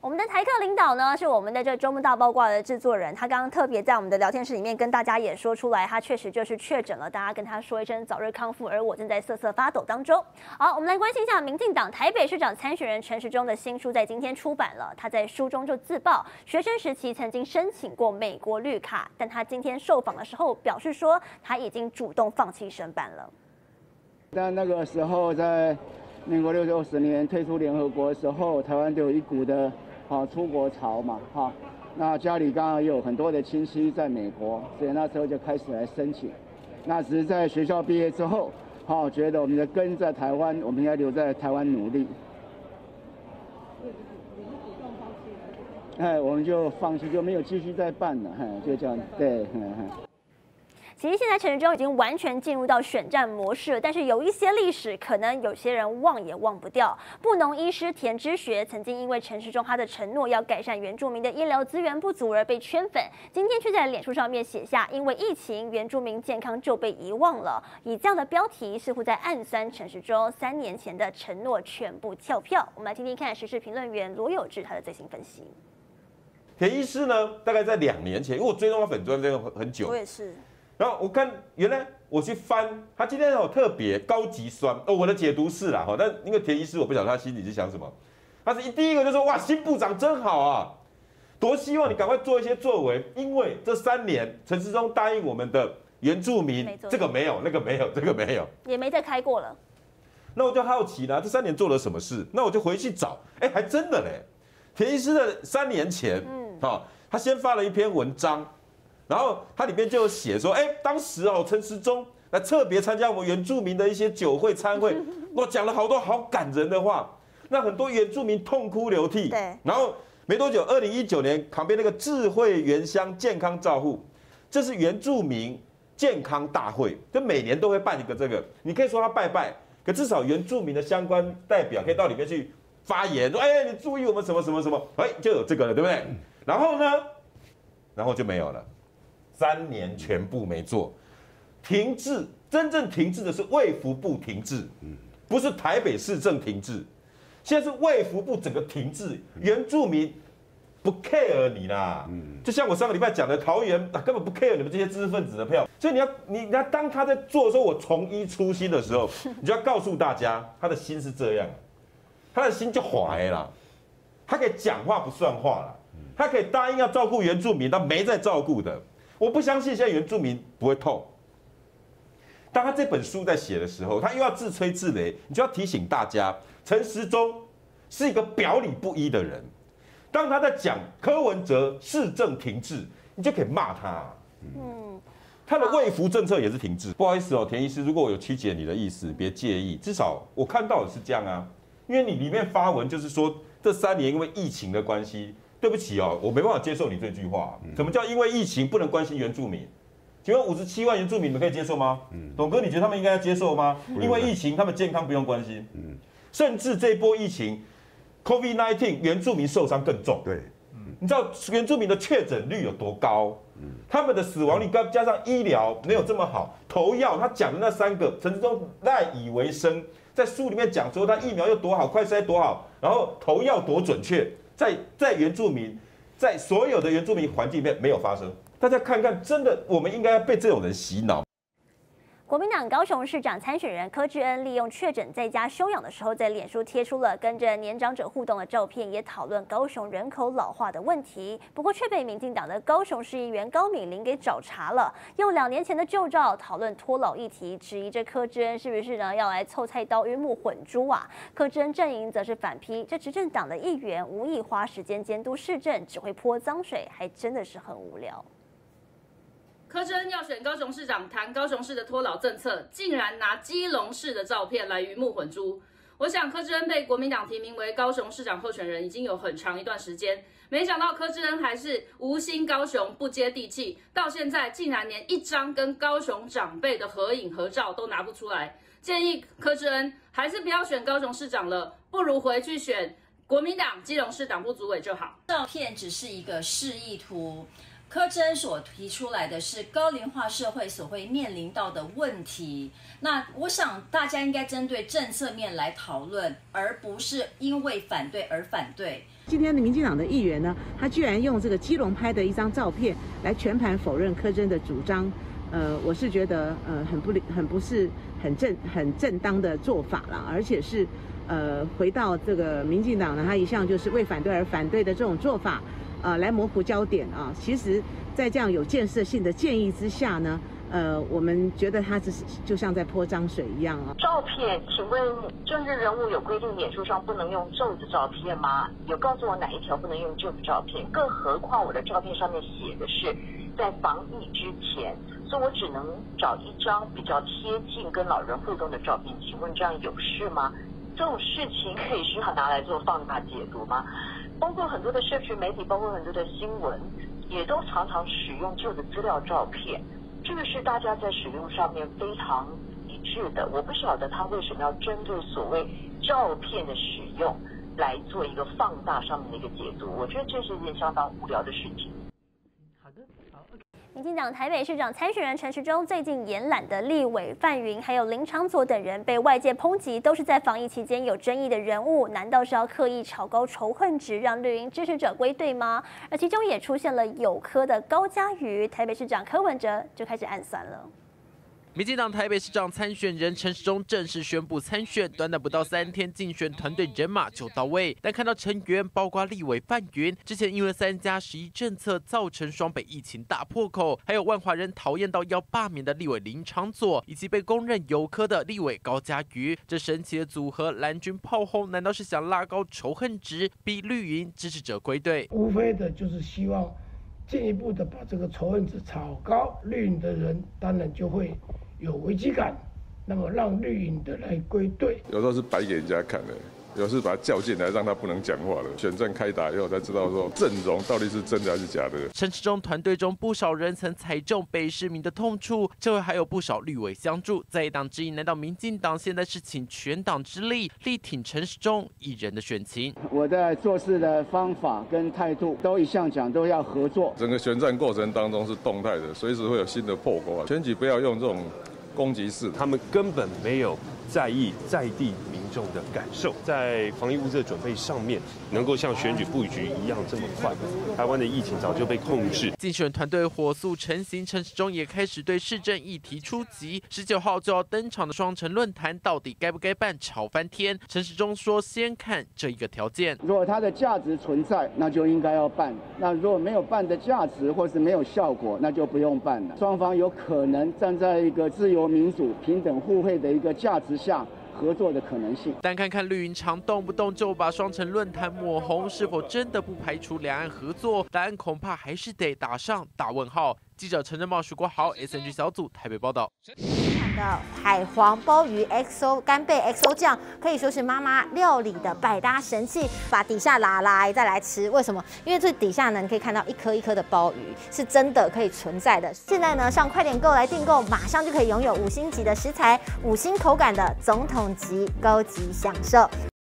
我们的台客领导呢，是我们的这周末大八卦的制作人，他刚刚特别在我们的聊天室里面跟大家也说出来，他确实就是确诊了，大家跟他说一声早日康复，而我正在瑟瑟发抖当中。好，我们来关心一下民进党台北市长参选人陈时中的新书，在今天出版了。他在书中就自曝，学生时期曾经申请过美国绿卡，但他今天受访的时候表示说，他已经主动放弃申办了。 但那个时候在民国60年退出联合国的时候，台湾就有一股的出国潮嘛，那家里刚好有很多的亲戚在美国，所以那时候就开始来申请。那只是在学校毕业之后，觉得我们的根在台湾，我们应该留在台湾努力。我们就放弃，就没有继续再办了，就这样，对。 其实现在陈时中已经完全进入到选战模式了，但是有一些历史可能有些人忘也忘不掉。布农医师田之学曾经因为陈时中他的承诺要改善原住民的医疗资源不足而被圈粉，今天却在脸书上面写下因为疫情原住民健康就被遗忘了，以这样的标题似乎在暗酸陈时中3年前的承诺全部跳票。我们来听听看时事评论员罗有志他的最新分析。 田医师呢，大概在2年前，因为我追踪他粉专追踪很久， 我也是。 然后我看，原来我去翻，他今天有特别高级酸我的解读是啦，但因为田医师我不晓得他心里是想什么，他是第一个就说哇，新部长真好啊，多希望你赶快做一些作为，因为这3年陈时中答应我们的原住民，这个没有，那个没有，这个没有， 也没再开过了。 那我就好奇了，这3年做了什么事？那我就回去找，还真的嘞，田医师的3年前，他先发了一篇文章。然后它里面就有写说，当时陈时中来特别参加我们原住民的一些酒会餐会，我讲了好多好感人的话，那很多原住民痛哭流涕。 对。 然后没多久，2019年旁边那个智慧原乡健康照护，这是原住民健康大会，就每年都会办一个这个，你可以说他拜拜，可至少原住民的相关代表可以到里面去发言，说你注意我们什么什么什么，就有这个了，对不对？然后呢，然后就没有了。3年全部没做，停滞，真正停滞的是卫福部停滞，不是台北市政停滞，现在是卫福部整个停滞，原住民不 care 你啦，就像我上个礼拜讲的，桃园根本不 care 你们这些知识分子的票，所以你要当他在做的时候，我从一初心的时候，你就要告诉大家，他的心是这样，他的心就坏啦，他可以讲话不算话啦，他可以答应要照顾原住民，但没在照顾的。我不相信现在原住民不会痛。当他这本书在写的时候，他又要自吹自擂，你就要提醒大家，陈时中是一个表里不一的人。当他在讲柯文哲市政停滞，你就可以骂他。他的卫福政策也是停滞。不好意思田医师，如果我有曲解你的意思，别介意。至少我看到的是这样啊，因为你里面发文就是说，这3年因为疫情的关系。对不起我没办法接受你这句话。什么叫因为疫情不能关心原住民？请问57万原住民，你们可以接受吗？董哥，你觉得他们应该要接受吗？因为疫情，他们健康不用关心。甚至这一波疫情 ，COVID-19 原住民受伤更重。 对， 你知道原住民的确诊率有多高？他们的死亡率加上医疗没有这么好，投药他讲的那3个，陈时中赖以为生，在书里面讲说他疫苗又多好，快筛多好，然后投药多准确。在原住民，在所有的原住民环境里面没有发生，大家看看，真的，我们应该要被这种人洗脑。 国民党高雄市长参选人柯志恩利用确诊在家休养的时候，在脸书贴出了跟着年长者互动的照片，也讨论高雄人口老化的问题。不过却被民进党的高雄市议员高美玲给找茬了，用2年前的旧照讨论脱老议题，质疑这柯志恩是不是呢要来凑菜刀鱼目混珠啊？柯志恩阵营则是反批，这执政党的议员无意花时间监督市政，只会泼脏水，还真的是很无聊。 柯志恩要选高雄市长，谈高雄市的脱老政策，竟然拿基隆市的照片来鱼目混珠。我想柯志恩被国民党提名为高雄市长候选人已经有很长一段时间，没想到柯志恩还是无心高雄，不接地气，到现在竟然连一张跟高雄长辈的合影合照都拿不出来。建议柯志恩还是不要选高雄市长了，不如回去选国民党基隆市党部主委就好。 照片只是一个示意图。 柯志恩所提出来的是高龄化社会所会面临到的问题。那我想大家应该针对政策面来讨论，而不是因为反对而反对。 今天的民进党的议员呢，他居然用这个基隆拍的一张照片来全盘否认柯志恩的主张。我是觉得很不是很正当的做法啦，而且是回到这个民进党呢，他一向就是为反对而反对的这种做法。来模糊焦点啊！其实，在这样有建设性的建议之下呢，我们觉得它只是就像在泼脏水一样啊。 照片，请问政治人物有规定脸书上不能用皱的照片吗？有告诉我哪一条不能用旧的照片？更何况我的照片上面写的是在防疫之前，所以我只能找一张比较贴近跟老人互动的照片。请问这样有事吗？这种事情可以需要拿来做放大解读吗？包括很多的社群媒体，包括很多的新闻，也都常常使用旧的资料照片，这个是大家在使用上面非常一致的。我不晓得他为什么要针对所谓照片的使用来做一个放大上面的一个解读，我觉得这是一件相当无聊的事情。 民进党台北市长参选人陈时中最近延揽的立委范云还有林长佐等人被外界抨击，都是在防疫期间有争议的人物，难道是要刻意炒高仇恨值，让绿营支持者归队吗？而其中也出现了有柯的高嘉瑜，台北市长柯文哲就开始暗酸了。 民进党台北市长参选人陈时中正式宣布参选，短短不到3天，竞选团队人马就到位。但看到成员包括立委范云，之前因为3+11政策造成双北疫情大破口，还有万华人讨厌到要罢免的立委林长佐，以及被公认有柯的立委高嘉瑜，这神奇的组合蓝军炮轰，难道是想拉高仇恨值，逼绿营支持者归队？ 无非的就是希望进一步的把这个仇恨值炒高，绿营的人当然就会有危机感，那么让绿营的来归队。 有时候是摆给人家看的，有时候把他叫进来，让他不能讲话了。选战开打以后才知道说阵容到底是真的还是假的。 陈时中团队中不少人曾踩中北市民的痛处，这回还有不少绿委相助。在野党质疑，难道民进党现在是请全党之力力挺陈时中一人的选情？ 我在做事的方法跟态度都一向讲都要合作。 整个选战过程当中是动态的，随时会有新的破口。选举不要用这种攻击式， 他们根本没有在意在地民众的感受，在防疫物资的准备上面，能够像选举布局一样这么快，台湾的疫情早就被控制。 竞选团队火速成型，陈时中也开始对市政议题出击。19号就要登场的双城论坛，到底该不该办，吵翻天。陈时中说，先看这一个条件， 如果它的价值存在，那就应该要办；那如果没有办的价值，或是没有效果，那就不用办了。双方有可能站在一个自由民主、平等互惠的一个价值下合作的可能性。 单看看绿营常动不动就把双城论坛抹红，是否真的不排除两岸合作？答案恐怕还是得打上大问号。记者陈正茂、许国豪 ，SNG 小组台北报道。 的海皇鲍鱼 XO 干贝 XO 酱可以说是妈妈料理的百搭神器，把底下拿来再来吃。为什么？因为这底下呢，你可以看到一颗一颗的鲍鱼，是真的可以存在的。现在呢，上快点购来订购，马上就可以拥有5星级的食材、5星口感的总统级高级享受。